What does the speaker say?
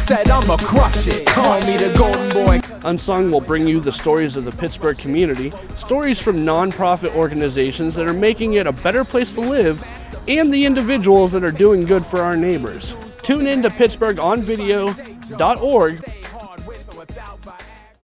said I'ma crush it. Call me the golden boy. Unsung will bring you the stories of the Pittsburgh community, stories from non-profit organizations that are making it a better place to live, and the individuals that are doing good for our neighbors. Tune in to PittsburghOnVideo.org